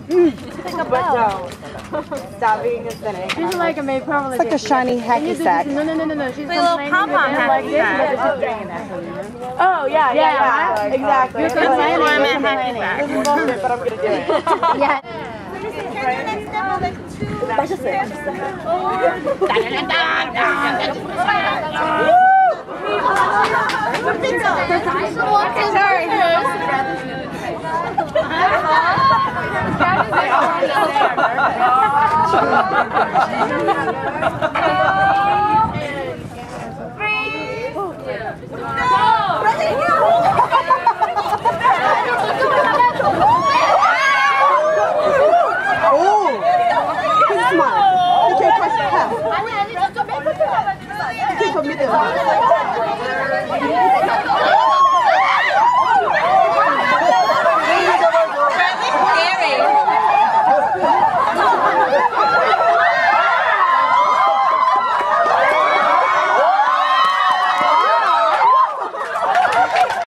But no. Stop being aesthetic. She's like a maid probably. It's like a shiny hacky sack. No. She's like a little pom-pom like hacky this, sack. but it's just banging that. Oh, yeah. Exactly. You're going to say ornament hacky sack. This is bullshit, but I'm going to do it. Yeah. Sorry.